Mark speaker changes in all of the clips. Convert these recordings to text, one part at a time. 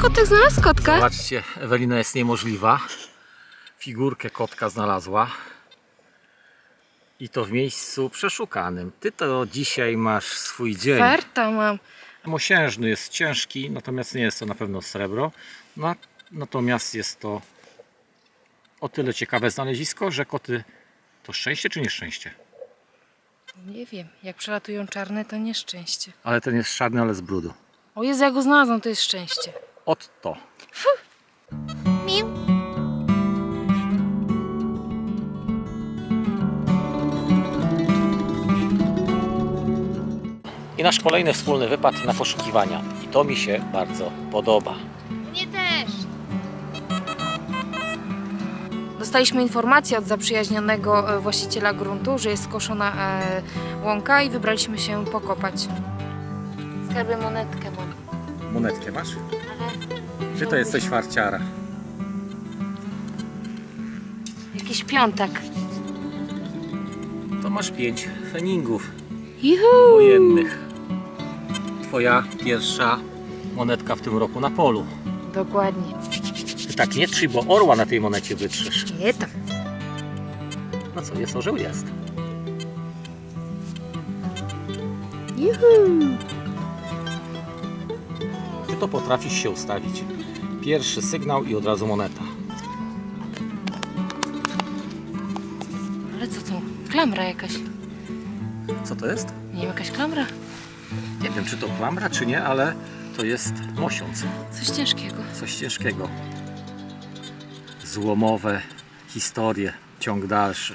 Speaker 1: kotek znalazł kotka.
Speaker 2: Zobaczcie, Ewelina jest niemożliwa. Figurkę kotka znalazła. I to w miejscu przeszukanym. Ty to dzisiaj masz swój dzień.
Speaker 1: Farta mam.
Speaker 2: Mosiężny jest ciężki, natomiast nie jest to na pewno srebro. No, natomiast jest to o tyle ciekawe znalezisko, że koty to szczęście czy nieszczęście?
Speaker 1: Nie wiem, jak przelatują czarne, to nieszczęście.
Speaker 2: Ale ten jest czarny, ale z brudu.
Speaker 1: O Jezu, ja go znalazłam, to jest szczęście.
Speaker 2: Otto.
Speaker 1: Miu.
Speaker 2: I nasz kolejny wspólny wypad na poszukiwania. I to mi się bardzo podoba.
Speaker 1: Mnie też. Dostaliśmy informację od zaprzyjaźnionego właściciela gruntu, że jest skoszona łąka i wybraliśmy się pokopać. Skarbę monetkę mam.
Speaker 2: Monetkę masz?
Speaker 1: Ale
Speaker 2: Czy to jesteś farciara?
Speaker 1: jakiś piątek.
Speaker 2: To masz 5 feningów
Speaker 1: Juhu!
Speaker 2: wojennych. Twoja pierwsza monetka w tym roku na polu.
Speaker 1: Dokładnie.
Speaker 2: Ty tak nie trzyj, bo orła na tej monecie wytrzesz.
Speaker 1: Nie tam.
Speaker 2: No co, jest orzeł? Jest.
Speaker 1: Juhu!
Speaker 2: Ty to potrafisz się ustawić. Pierwszy sygnał i od razu moneta.
Speaker 1: Ale co to? Klamra jakaś.
Speaker 2: Co to jest?
Speaker 1: Nie wiem, jakaś klamra?
Speaker 2: Nie wiem, czy to klamra, czy nie, ale to jest mosiąc.
Speaker 1: Coś ciężkiego.
Speaker 2: Coś ciężkiego. Złomowe historie. Ciąg dalszy.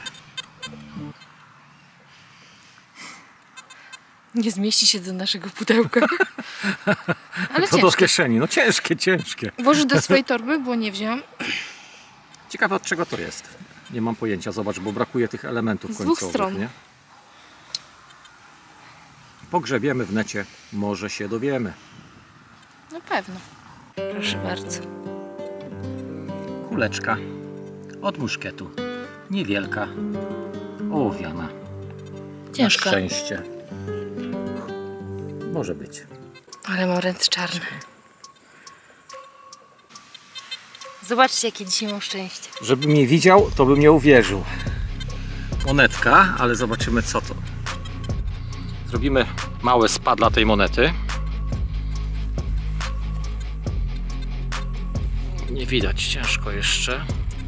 Speaker 1: Nie zmieści się do naszego pudełka. Ale
Speaker 2: To do
Speaker 1: ciężkie.
Speaker 2: kieszeni. No ciężkie, ciężkie.
Speaker 1: Włożysz do swojej torby, bo nie wziąłem.
Speaker 2: Ciekawe, od czego to jest. Nie mam pojęcia. Zobacz, bo brakuje tych elementów
Speaker 1: Z dwóch
Speaker 2: końcowych.
Speaker 1: stron.
Speaker 2: Nie? Pogrzebiemy w necie. Może się dowiemy.
Speaker 1: No pewno. Proszę bardzo.
Speaker 2: Kuleczka od muszkietu. Niewielka. Ołowiana.
Speaker 1: Ciężka.
Speaker 2: Na szczęście. Może być.
Speaker 1: Ale mam ręce czarne. Zobaczcie, jakie dzisiaj mam szczęście.
Speaker 2: Żeby mnie widział, to bym nie uwierzył. Monetka, ale zobaczymy co to. Zrobimy małe spa dla tej monety. Nie widać, ciężko jeszcze.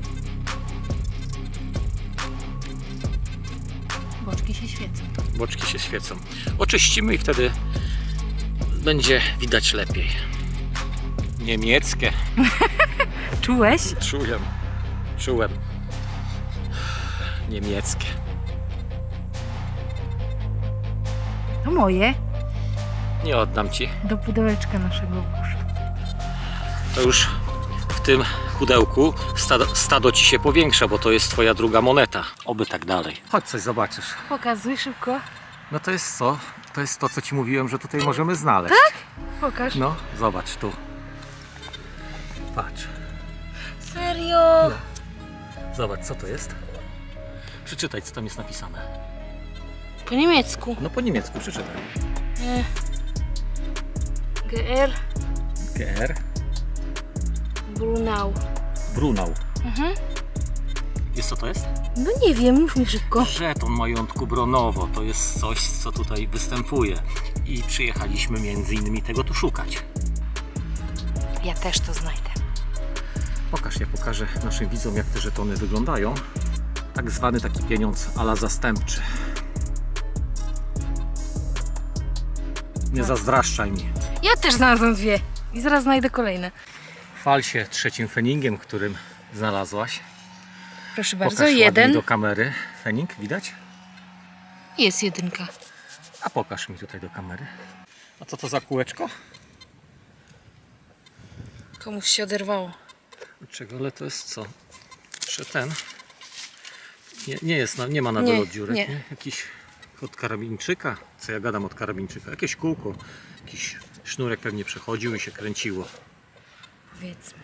Speaker 1: Boczki się świecą.
Speaker 2: Boczki się świecą. Oczyścimy i wtedy będzie widać lepiej. Niemieckie.
Speaker 1: Czułeś?
Speaker 2: Czułem. Niemieckie.
Speaker 1: To moje.
Speaker 2: Nie oddam ci.
Speaker 1: Do pudełeczka naszego włóż.
Speaker 2: To już w tym pudełku stado ci się powiększa, bo to jest twoja druga moneta. Oby tak dalej. Chodź, coś zobaczysz.
Speaker 1: Pokazuj szybko.
Speaker 2: No to jest co? To jest to, co ci mówiłem, że tutaj możemy znaleźć.
Speaker 1: Tak? Pokaż.
Speaker 2: No, zobacz tu. Patrz.
Speaker 1: Serio?
Speaker 2: Zobacz, co to jest. Przeczytaj, co tam jest napisane.
Speaker 1: Po niemiecku.
Speaker 2: No po niemiecku przeczytaj.
Speaker 1: GR
Speaker 2: GR
Speaker 1: Brunau.
Speaker 2: Brunau.
Speaker 1: Mhm.
Speaker 2: Wiesz co to jest?
Speaker 1: No nie wiem, mów mi szybko.
Speaker 2: Żeton majątku Bronowo. To jest coś, co tutaj występuje. I przyjechaliśmy między innymi tego tu szukać.
Speaker 1: Ja też to znajdę.
Speaker 2: Pokaż, ja pokażę naszym widzom, jak te żetony wyglądają. Tak zwany taki pieniądz a la zastępczy. Nie zazdraszczaj mi.
Speaker 1: Ja też znalazłam dwie. I zaraz znajdę kolejne.
Speaker 2: Chwal się trzecim feningiem, którym znalazłaś.
Speaker 1: Proszę bardzo,
Speaker 2: Pokaż ładnie
Speaker 1: jeden.
Speaker 2: do kamery. Fening, widać?
Speaker 1: Jest jedynka.
Speaker 2: A pokaż mi tutaj do kamery. A co to za kółeczko?
Speaker 1: Komuś się oderwało.
Speaker 2: Czego, ale to jest co? Że ten nie jest, nie ma na
Speaker 1: Nie,
Speaker 2: wylot dziurek,
Speaker 1: nie.
Speaker 2: nie? Jakiś od karabinczyka, co ja gadam od karabinczyka, jakieś kółko, jakiś sznurek pewnie przechodził i się kręciło.
Speaker 1: Powiedzmy.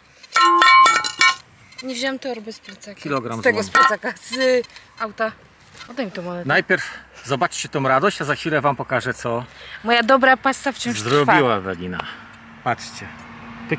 Speaker 1: Nie wziąłem torby z plecaka.
Speaker 2: Kilogram
Speaker 1: z tego
Speaker 2: złomu.
Speaker 1: z plecaka, z auta. Oddaj mi tą monetę.
Speaker 2: Najpierw zobaczcie tą radość, a za chwilę wam pokażę, co
Speaker 1: Moja dobra pasta wciąż trwa.
Speaker 2: zrobiła Ewelina. Patrzcie. Pyk.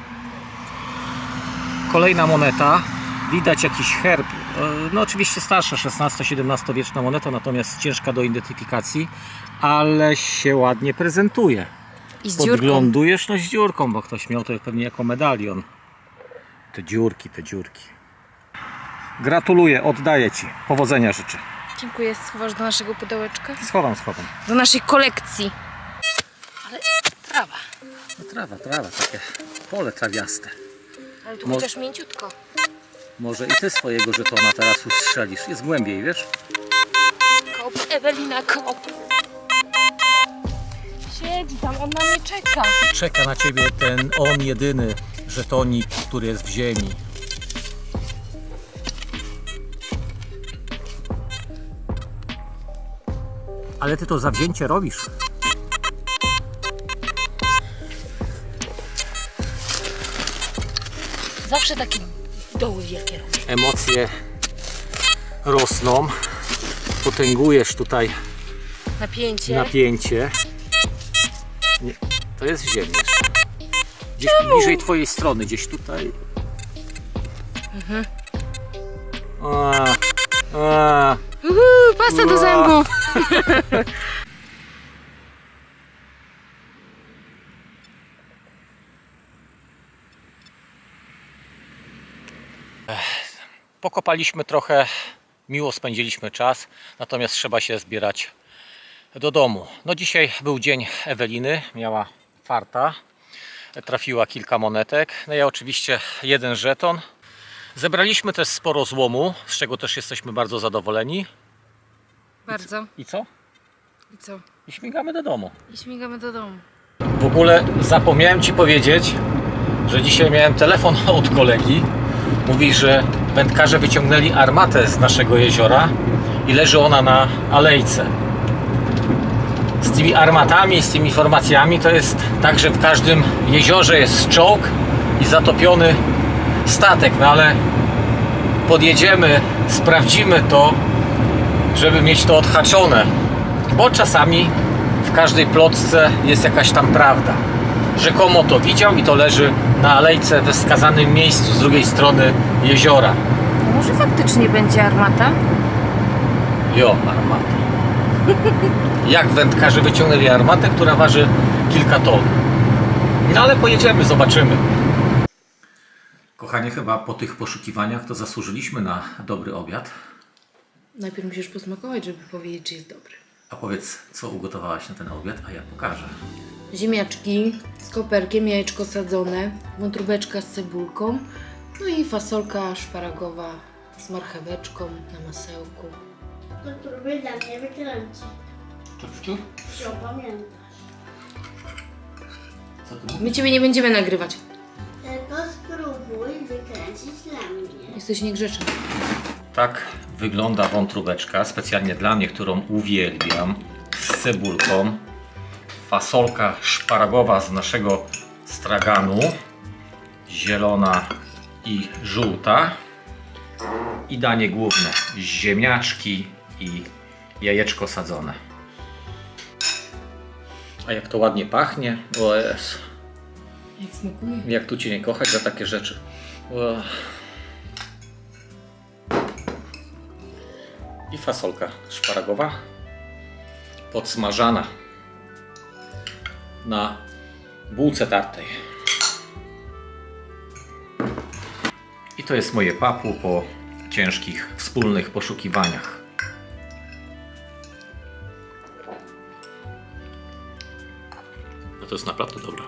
Speaker 2: Kolejna moneta. Widać jakiś herb. No oczywiście starsza, XVI-XVII wieczna moneta, natomiast ciężka do identyfikacji, ale się ładnie prezentuje.
Speaker 1: I z dziurką.
Speaker 2: Podglądujesz, no z dziurką, bo ktoś miał to pewnie jako medalion. Te dziurki, te dziurki. Gratuluję, oddaję Ci. Powodzenia życzę.
Speaker 1: Dziękuję. Schowasz do naszego pudełeczka?
Speaker 2: Schowam.
Speaker 1: Do naszej kolekcji. Ale trawa.
Speaker 2: No trawa, takie pole trawiaste.
Speaker 1: Ale tu chociaż mięciutko.
Speaker 2: Może i Ty swojego żetona teraz ustrzelisz. Jest głębiej, wiesz?
Speaker 1: Kop, Ewelina, kop. Siedzi tam, on na mnie czeka.
Speaker 2: Czeka na Ciebie ten on jedyny żetonik, który jest w ziemi. Ale Ty to zawzięcie robisz.
Speaker 1: Zawsze takie doły wielkie robię.
Speaker 2: Emocje rosną. Potęgujesz tutaj napięcie. Nie, to jest w ziemi jeszcze. Gdzieś bliżej Twojej strony, gdzieś tutaj.
Speaker 1: Pasta do zębów.
Speaker 2: Pokopaliśmy trochę, miło spędziliśmy czas, natomiast trzeba się zbierać do domu. No dzisiaj był dzień Eweliny, miała farta, trafiła kilka monetek, no ja oczywiście jeden żeton. Zebraliśmy też sporo złomu, z czego też jesteśmy bardzo zadowoleni.
Speaker 1: Bardzo.
Speaker 2: I co?
Speaker 1: I co?
Speaker 2: I śmigamy do domu.
Speaker 1: I śmigamy do domu.
Speaker 2: W ogóle zapomniałem Ci powiedzieć, że dzisiaj miałem telefon od kolegi. Mówi, że wędkarze wyciągnęli armatę z naszego jeziora i leży ona na alejce. Z tymi armatami, z tymi informacjami to jest tak, że w każdym jeziorze jest czołg i zatopiony statek, no ale podjedziemy, sprawdzimy to, żeby mieć to odhaczone, bo czasami w każdej plotce jest jakaś tam prawda. Rzekomo to widział i to leży na alejce we wskazanym miejscu z drugiej strony jeziora.
Speaker 1: A może faktycznie będzie armata?
Speaker 2: Jo, armata. Jak wędkarze wyciągnęli armatę, która waży kilka ton. No ale pojedziemy, zobaczymy. Kochanie, chyba po tych poszukiwaniach to zasłużyliśmy na dobry obiad.
Speaker 1: Najpierw musisz posmakować, żeby powiedzieć, czy jest dobry.
Speaker 2: A powiedz, co ugotowałaś na ten obiad, a ja pokażę.
Speaker 1: Ziemniaczki z koperkiem, jajeczko sadzone, wątróbeczka z cebulką, no i fasolka szparagowa z marcheweczką na masełku.
Speaker 3: To próbuję dla mnie wykręcić.
Speaker 2: Czupciu?
Speaker 3: Co pamiętasz?
Speaker 2: Co ty mówisz?
Speaker 1: My Ciebie nie będziemy nagrywać.
Speaker 3: Tylko spróbuj wykręcić dla mnie.
Speaker 1: Jesteś niegrzeczny.
Speaker 2: Tak wygląda wątróbeczka, specjalnie dla mnie, którą uwielbiam, z cebulką. Fasolka szparagowa z naszego straganu, zielona i żółta. I danie główne, ziemniaczki i jajeczko sadzone. A jak to ładnie pachnie, o Jezu.
Speaker 1: Jak smakuje?
Speaker 2: Jak tu Cię nie kochać za takie rzeczy. O. I fasolka szparagowa, podsmażana na bułce tartej. I to jest moje papu po ciężkich wspólnych poszukiwaniach. No to jest naprawdę dobre.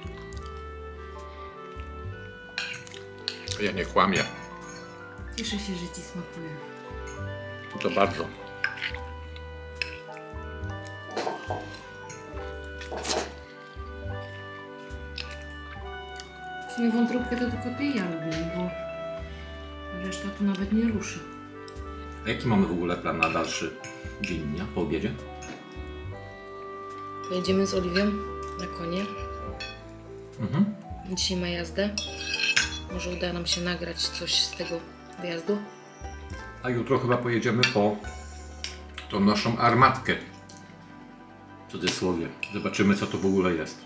Speaker 2: Ja nie kłamię.
Speaker 1: Cieszę się, że Ci smakuje.
Speaker 2: To bardzo.
Speaker 1: W sumie wątróbkę to tylko Ty i ja lubimy, bo reszta tu nawet nie ruszy.
Speaker 2: A jaki mamy w ogóle plan na dalszy dzień dnia po obiedzie?
Speaker 1: Pojedziemy z Oliwią na konie.
Speaker 2: Mhm.
Speaker 1: Dzisiaj ma jazdę. Może uda nam się nagrać coś z tego wyjazdu.
Speaker 2: A jutro chyba pojedziemy po tą naszą armatkę. W cudzysłowie. Zobaczymy, co to w ogóle jest.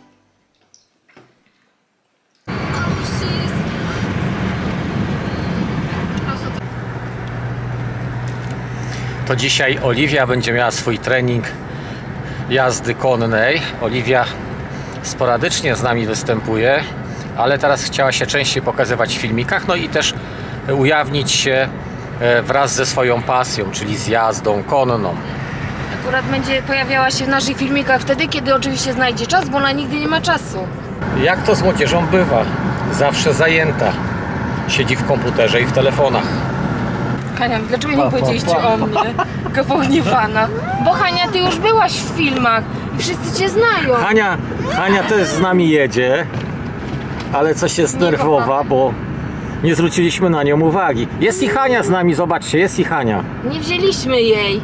Speaker 2: To dzisiaj Oliwia będzie miała swój trening jazdy konnej. Oliwia sporadycznie z nami występuje, ale teraz chciała się częściej pokazywać w filmikach, no i też ujawnić się wraz ze swoją pasją, czyli z jazdą konną.
Speaker 1: Akurat będzie pojawiała się w naszych filmikach wtedy, kiedy oczywiście znajdzie czas, bo ona nigdy nie ma czasu.
Speaker 2: Jak to z młodzieżą bywa? Zawsze zajęta. Siedzi w komputerze i w telefonach.
Speaker 1: Hania, dlaczego nie powiedzieliście o mnie? Tylko pogniewana. Bo Hania, ty już byłaś w filmach i wszyscy cię znają.
Speaker 2: Hania też z nami jedzie, ale coś jest nerwowa, bo nie zwróciliśmy na nią uwagi. Jest i Hania z nami, zobaczcie, jest i Hania.
Speaker 1: Nie wzięliśmy jej.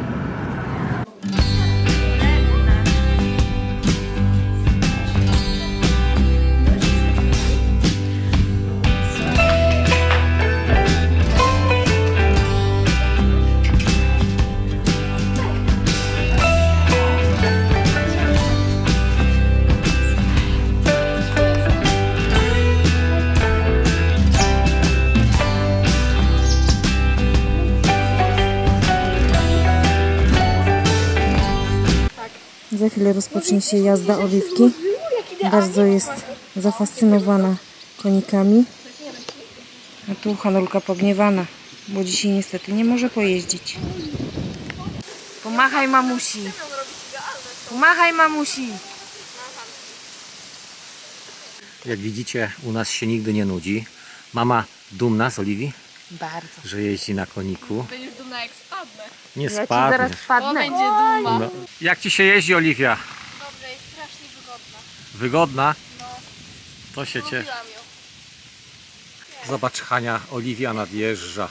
Speaker 4: Za chwilę rozpocznie się jazda Oliwki. Bardzo jest zafascynowana konikami.
Speaker 1: A tu Hanulka pogniewana, bo dzisiaj niestety nie może pojeździć. Pomachaj mamusi. Pomachaj mamusi.
Speaker 2: Jak widzicie, u nas się nigdy nie nudzi. Mama dumna z Oliwii,
Speaker 1: Bardzo.
Speaker 2: że jeździ na koniku.
Speaker 5: Będziesz dumna jak spadnę.
Speaker 2: Nie
Speaker 1: Ja ci
Speaker 2: spadnie.
Speaker 1: zaraz wpadnę.
Speaker 5: Będzie duma.
Speaker 2: No. Jak ci się jeździ, Oliwia?
Speaker 5: Dobrze, jest strasznie wygodna.
Speaker 2: Wygodna?
Speaker 5: No,
Speaker 2: To się cieszy.
Speaker 5: lubiłam ją.
Speaker 2: Zobacz, Hania, Oliwia nadjeżdża.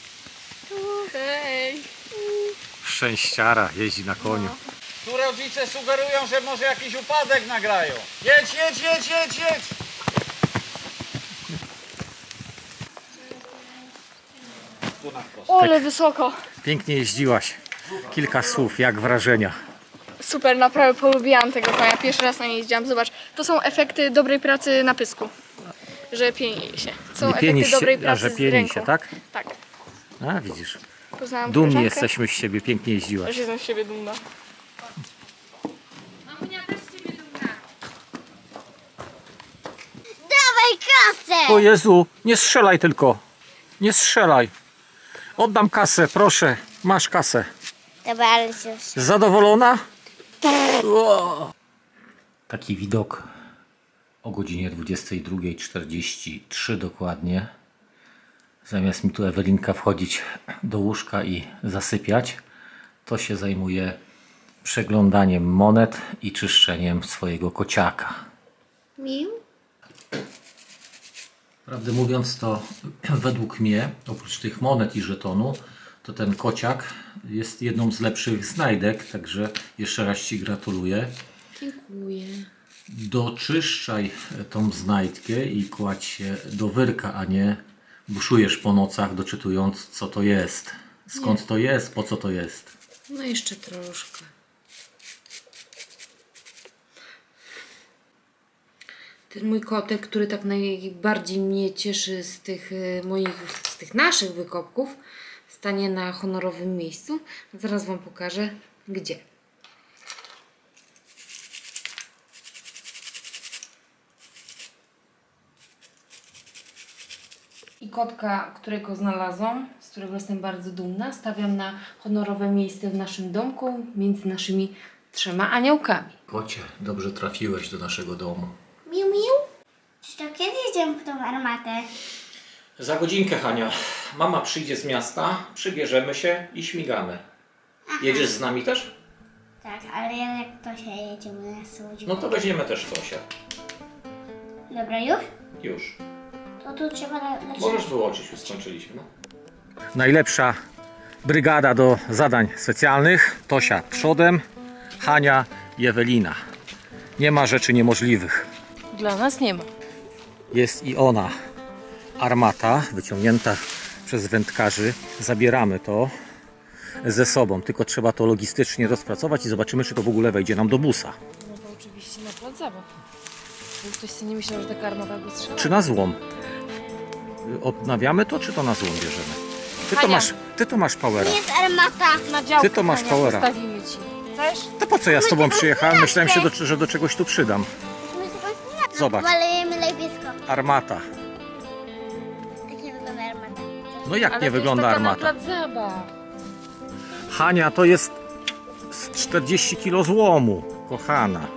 Speaker 5: Hej.
Speaker 2: Szczęściara, jeździ na koniu.
Speaker 6: Tu rodzice sugerują, że może jakiś upadek nagrają. Jedź, jedź, jedź, jedź, jedź!
Speaker 5: Ole, wysoko.
Speaker 2: Pięknie jeździłaś. Kilka słów, jak wrażenia?
Speaker 5: Super, naprawdę polubiłam tego konia. Pierwszy raz na niej jeździłam. Zobacz, to są efekty dobrej pracy na pysku. Że pieni się. Są
Speaker 2: Nie pieni
Speaker 5: efekty dobrej
Speaker 2: się, a
Speaker 5: pracy
Speaker 2: że
Speaker 5: z
Speaker 2: pieni
Speaker 5: ręką.
Speaker 2: się, tak?
Speaker 5: Tak.
Speaker 2: A, widzisz.
Speaker 5: Poznałam
Speaker 2: Dumni
Speaker 5: koleżankę.
Speaker 2: jesteśmy z siebie, pięknie jeździłaś.
Speaker 5: Też jestem z siebie dumna.
Speaker 3: Dawaj kasę!
Speaker 2: O Jezu, nie strzelaj tylko. Nie strzelaj. Oddam kasę, proszę. Masz kasę.
Speaker 3: Dobra, ale się...
Speaker 2: Zadowolona? Taki widok o godzinie 22:43 dokładnie. Zamiast mi tu Ewelinka wchodzić do łóżka i zasypiać, to się zajmuje przeglądaniem monet i czyszczeniem swojego kociaka.
Speaker 3: Mił?
Speaker 2: Prawdę mówiąc, to według mnie, oprócz tych monet i żetonu, to ten kociak jest jedną z lepszych znajdek, także jeszcze raz Ci gratuluję.
Speaker 1: Dziękuję.
Speaker 2: Doczyszczaj tą znajdkę i kładź się do wyrka, a nie buszujesz po nocach, doczytując, co to jest. Skąd to jest, po co to jest.
Speaker 1: No jeszcze troszkę. Ten mój kotek, który tak najbardziej mnie cieszy z tych z tych naszych wykopków, stanie na honorowym miejscu. Zaraz Wam pokażę, gdzie. I kotka, którego znalazłam, z którego jestem bardzo dumna, stawiam na honorowe miejsce w naszym domku między naszymi 3 aniołkami.
Speaker 2: Kocie, dobrze trafiłeś do naszego domu.
Speaker 3: Mił, mił? Czy to kiedy idziemy po tą armatę?
Speaker 2: Za godzinkę, Hania. Mama przyjdzie z miasta, przybierzemy się i śmigamy. Jedziesz z nami też?
Speaker 3: Tak, ale jak to się jedziemy na Słodzi?
Speaker 2: No to weźmiemy też Tosię.
Speaker 3: Dobra, już?
Speaker 2: Już.
Speaker 3: To tu trzeba lecieć.
Speaker 2: Możesz wyłączyć, już skończyliśmy. No. Najlepsza brygada do zadań specjalnych. Tosia przodem, Hania i Ewelina. Nie ma rzeczy niemożliwych.
Speaker 1: Dla nas nie ma.
Speaker 2: Jest i ona. Armata wyciągnięta przez wędkarzy. Zabieramy to. ze sobą, tylko trzeba to logistycznie rozpracować i zobaczymy, czy to w ogóle wejdzie nam do busa.
Speaker 1: No to oczywiście na plac zabaw. Bo ktoś sobie nie myślał, że taka armata go strzela.
Speaker 2: Czy na złom? Odnawiamy to, czy to na złom bierzemy?
Speaker 1: Hania.
Speaker 2: Ty to masz powera.
Speaker 3: Jest armata.
Speaker 1: Na działkę,
Speaker 2: Ty to masz
Speaker 1: Hania,
Speaker 2: powera.
Speaker 1: postawimy ci. Chcesz?
Speaker 2: To po co ja z tobą przyjechałem? Myślałem się, że do czegoś tu przydam. Zobacz.
Speaker 3: Malujemy lebiesko.
Speaker 2: Armata.
Speaker 3: Tak nie wygląda armata.
Speaker 2: No jak
Speaker 1: Ale
Speaker 2: nie
Speaker 1: to
Speaker 2: wygląda
Speaker 1: jest taka
Speaker 2: armata?
Speaker 1: Na plac zabaw.
Speaker 2: Hania, to jest z 40 kg złomu, kochana.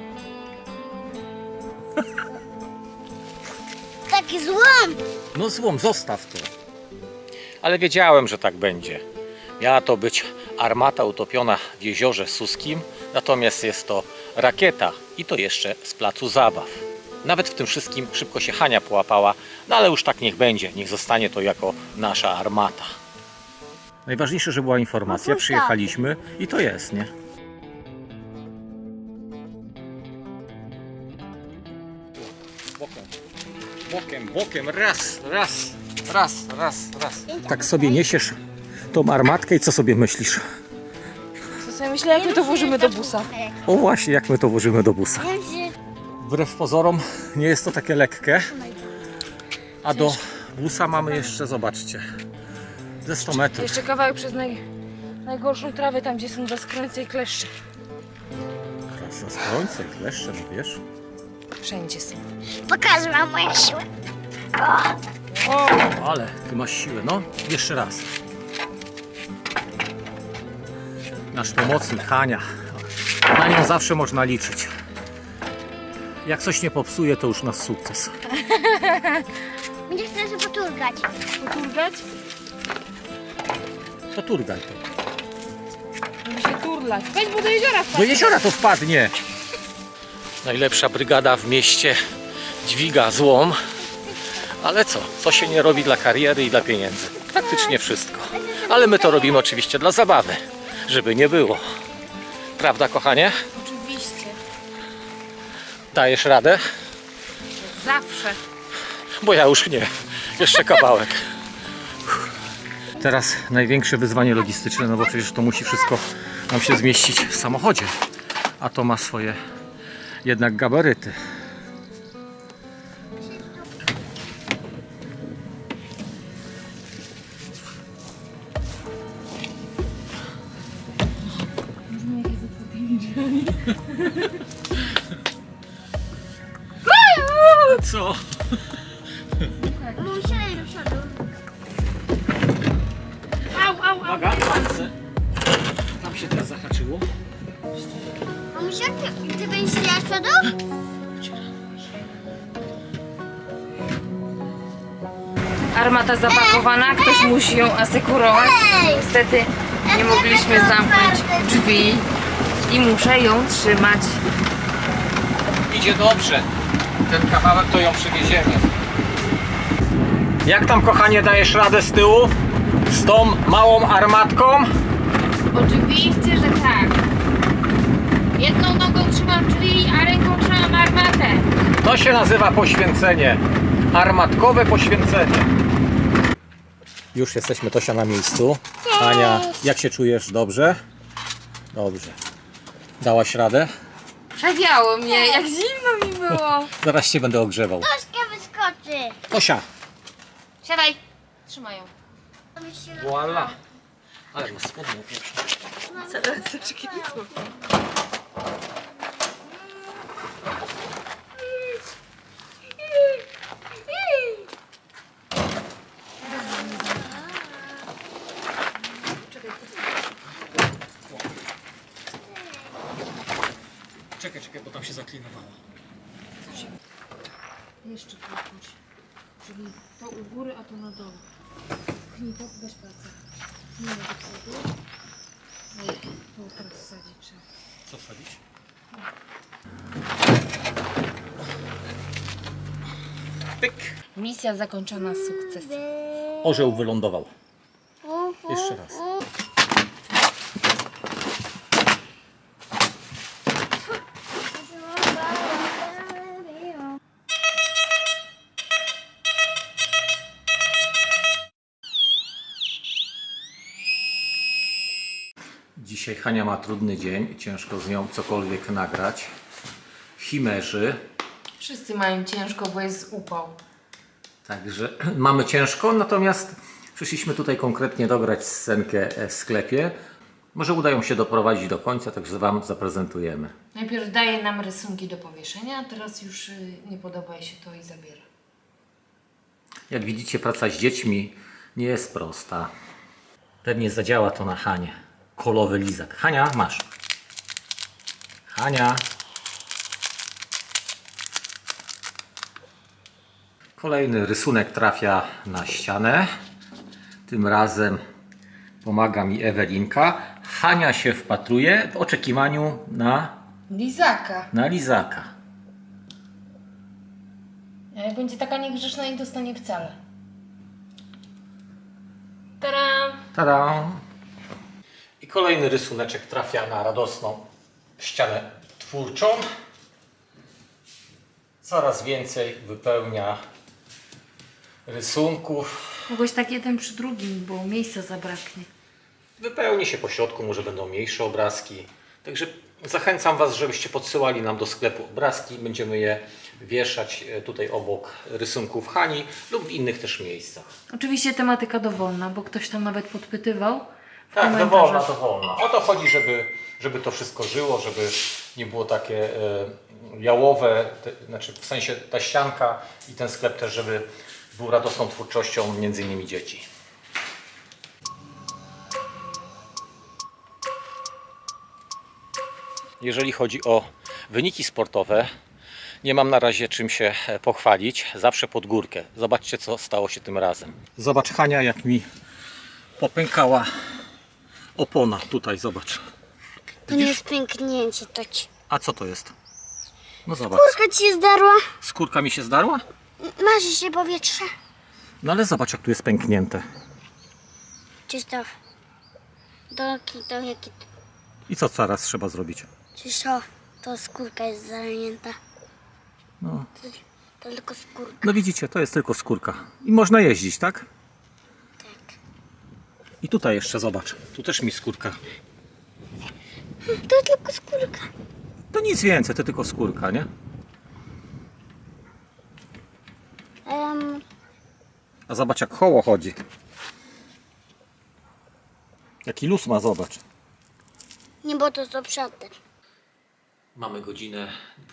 Speaker 3: Taki złom.
Speaker 2: No złom, zostaw to. Ale wiedziałem, że tak będzie. Miała to być armata utopiona w jeziorze Suskim, natomiast jest to rakieta i to jeszcze z placu zabaw. Nawet w tym wszystkim szybko się Hania połapała, no ale już tak niech będzie, niech zostanie to jako nasza armata. Najważniejsze, że była informacja, przyjechaliśmy i to jest, nie? Bokiem, raz. Tak sobie niesiesz tą armatkę i co sobie myślisz?
Speaker 1: Co sobie myślę, jak my to włożymy do busa?
Speaker 2: O właśnie, jak my to włożymy do busa. Wbrew pozorom nie jest to takie lekkie. A do busa mamy jeszcze, zobaczcie, ze 100 metrów.
Speaker 1: Jeszcze kawałek przez najgorszą trawę, tam gdzie są zaskrońce i kleszcze.
Speaker 2: Klasa skrońce i kleszcze, no wiesz?
Speaker 1: Wszędzie są.
Speaker 3: Pokażę wam moją siłę.
Speaker 2: O, ale ty masz siłę, no. Jeszcze raz. Nasz pomocnik Hania. Na nią zawsze można liczyć. Jak coś nie popsuje, to już nasz sukces.
Speaker 3: Będzie chciała się poturgać.
Speaker 1: Poturgać?
Speaker 2: To turgaj to.
Speaker 1: Żeby się turlać. Weź, bo do jeziora wpadł.
Speaker 2: Do jeziora to wpadnie. Najlepsza brygada w mieście dźwiga złom. Ale co się nie robi dla kariery i dla pieniędzy? Praktycznie wszystko. Ale my to robimy oczywiście dla zabawy, żeby nie było. Prawda, kochanie?
Speaker 1: Oczywiście.
Speaker 2: Dajesz radę?
Speaker 1: Zawsze.
Speaker 2: Bo ja już nie. Jeszcze kawałek. Teraz największe wyzwanie logistyczne, no bo przecież to musi wszystko nam się zmieścić w samochodzie. A to ma swoje jednak gabaryty. Co?
Speaker 3: Musieli do przodu.
Speaker 2: Uwaga, palce. Tam się teraz zahaczyło.
Speaker 3: Mamusia, ty będziesz stała z przodu?
Speaker 1: Armata zapakowana, ktoś musi ją asekurować. Niestety nie mogliśmy zamknąć drzwi i muszę ją trzymać.
Speaker 2: Idzie dobrze. Ten kawałek to ją przywieziemy. Jak tam, kochanie, dajesz radę z tyłu? Z tą małą armatką?
Speaker 1: Oczywiście, że tak. Jedną nogą trzymam drzwi, a ręką trzymam armatę.
Speaker 2: To się nazywa poświęcenie. Armatkowe poświęcenie. Już jesteśmy, Tosia, na miejscu. Ania, jak się czujesz? Dobrze? Dobrze. Dałaś radę?
Speaker 1: Przewiało mnie, jak zimno mi było.
Speaker 2: Zaraz się będę ogrzewał.
Speaker 3: Tośka wyskoczy.
Speaker 2: Tosia!
Speaker 1: Siadaj. Trzymaj ją.
Speaker 2: Voila! Ale ma spodnie pierwsze. Czekaj, bo tam się zaklinowała.
Speaker 1: Jeszcze podpuść. Czyli to u góry, a to na dole. Pchnij to, weź palce. Pchnij do przodu. No i to teraz wsadzić trzeba.
Speaker 2: Co wsadzić? Pyk!
Speaker 1: Misja zakończona sukcesem.
Speaker 2: Orzeł wylądował. Jeszcze raz. Dzisiaj Hania ma trudny dzień, ciężko z nią cokolwiek nagrać. Chimerzy.
Speaker 1: Wszyscy mają ciężko, bo jest upał.
Speaker 2: Także mamy ciężko, natomiast przyszliśmy tutaj konkretnie dograć scenkę w sklepie. Może uda ją się doprowadzić do końca, także Wam zaprezentujemy.
Speaker 1: Najpierw daje nam rysunki do powieszenia, a teraz już nie podoba jej się to i zabiera.
Speaker 2: Jak widzicie, praca z dziećmi nie jest prosta. Pewnie zadziała to na Hanię. Kolowy lizak. Hania, masz. Hania. Kolejny rysunek trafia na ścianę. Tym razem pomaga mi Ewelinka. Hania się wpatruje w oczekiwaniu
Speaker 1: Lizaka.
Speaker 2: na lizaka.
Speaker 1: A jak będzie taka niegrzeczna, nie dostanie wcale. Tadam!
Speaker 2: Tada! I kolejny rysuneczek trafia na radosną ścianę twórczą. Coraz więcej wypełnia rysunków.
Speaker 1: Mogłeś tak jeden przy drugim, bo miejsca zabraknie.
Speaker 2: Wypełni się po środku, może będą mniejsze obrazki. Także zachęcam Was, żebyście podsyłali nam do sklepu obrazki. Będziemy je wieszać tutaj obok rysunków Hani lub w innych też miejscach.
Speaker 1: Oczywiście tematyka dowolna, bo ktoś tam nawet podpytywał. W
Speaker 2: Tak,
Speaker 1: komentarzach.
Speaker 2: dowolna. O to chodzi, żeby to wszystko żyło, żeby nie było takie jałowe, znaczy w sensie ta ścianka i ten sklep też, żeby był radosną twórczością między innymi dzieci. Jeżeli chodzi o wyniki sportowe, nie mam na razie czym się pochwalić. Zawsze pod górkę. Zobaczcie, co stało się tym razem. Zobacz, Hania, jak mi popękała opona. Tutaj, zobacz.
Speaker 3: To nie jest pęknięcie, to ci.
Speaker 2: A co to jest? No zobacz.
Speaker 3: Kurka ci się zdarła?
Speaker 2: Skórka mi się zdarła?
Speaker 3: Masz jeszcze powietrze?
Speaker 2: No ale zobacz, jak tu jest pęknięte.
Speaker 3: Czysto. To jaki...
Speaker 2: I co teraz trzeba zrobić?
Speaker 3: Czysto. To skórka jest zalenięta.
Speaker 2: No.
Speaker 3: To tylko skórka.
Speaker 2: No widzicie, to jest tylko skórka. I można jeździć, tak?
Speaker 3: Tak.
Speaker 2: I tutaj jeszcze zobacz. Tu też mi skórka.
Speaker 3: To tylko skórka.
Speaker 2: To nic więcej, to tylko skórka, nie? A zobacz, jak koło chodzi. Jaki luz ma, zobacz.
Speaker 3: Nie, bo to są przoty.
Speaker 2: Mamy godzinę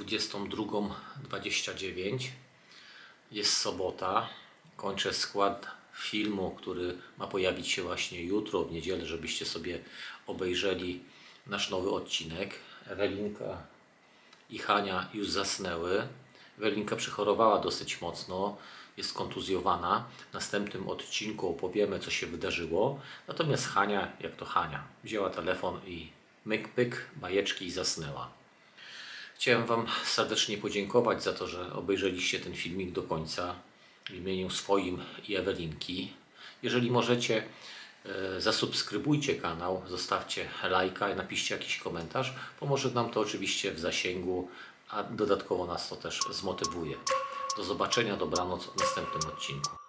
Speaker 2: 22:29. Jest sobota. Kończę skład filmu, który ma pojawić się właśnie jutro, w niedzielę, żebyście sobie obejrzeli nasz nowy odcinek. Ewelinka i Hania już zasnęły. Ewelinka przechorowała dosyć mocno, jest kontuzjowana. W następnym odcinku opowiemy, co się wydarzyło. Natomiast Hania, jak to Hania, wzięła telefon i myk, pyk, bajeczki i zasnęła. Chciałem Wam serdecznie podziękować za to, że obejrzeliście ten filmik do końca w imieniu swoim i Ewelinki. Jeżeli możecie, zasubskrybujcie kanał, zostawcie lajka i napiszcie jakiś komentarz. Pomoże nam to oczywiście w zasięgu, a dodatkowo nas to też zmotywuje. Do zobaczenia, dobranoc w następnym odcinku.